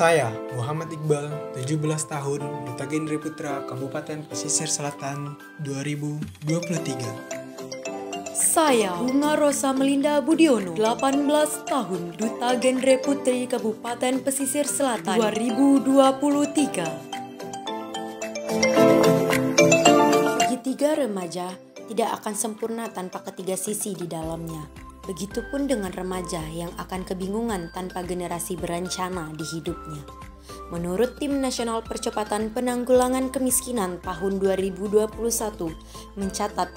Saya, Muhammad Iqbal, 17 tahun, Duta Gendre Putra, Kabupaten Pesisir Selatan, 2023. Saya, Bunga Rosa Melinda Budiono, 18 tahun, Duta Gendre Putri, Kabupaten Pesisir Selatan, 2023. Segitiga remaja tidak akan sempurna tanpa ketiga sisi di dalamnya. Begitupun dengan remaja yang akan kebingungan tanpa generasi berencana di hidupnya. Menurut Tim Nasional Percepatan Penanggulangan Kemiskinan tahun 2021 mencatat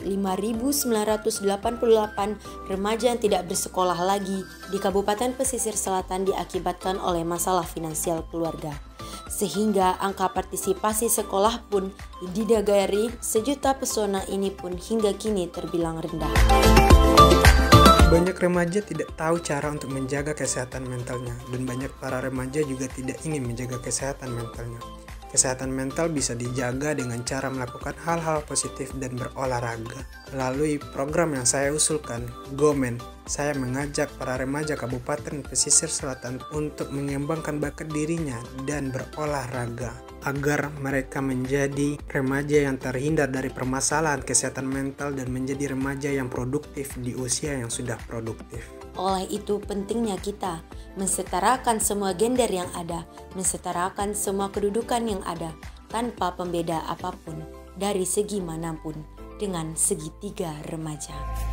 5.988 remaja yang tidak bersekolah lagi di Kabupaten Pesisir Selatan diakibatkan oleh masalah finansial keluarga. Sehingga angka partisipasi sekolah pun di negari sejuta pesona ini pun hingga kini terbilang rendah. Banyak remaja tidak tahu cara untuk menjaga kesehatan mentalnya, dan banyak para remaja juga tidak ingin menjaga kesehatan mentalnya. Kesehatan mental bisa dijaga dengan cara melakukan hal-hal positif dan berolahraga. Melalui program yang saya usulkan, GoMen, saya mengajak para remaja Kabupaten Pesisir Selatan untuk mengembangkan bakat dirinya dan berolahraga, agar mereka menjadi remaja yang terhindar dari permasalahan kesehatan mental dan menjadi remaja yang produktif di usia yang sudah produktif. Oleh itu pentingnya kita mensetarakan semua gender yang ada, mensetarakan semua kedudukan yang ada, tanpa pembeda apapun, dari segi manapun, dengan segitiga remaja.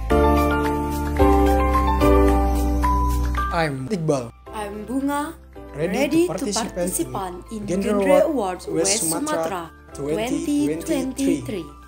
I'm Iqbal. I'm Bunga. Ready to participate in Gender Award West Sumatra 2023.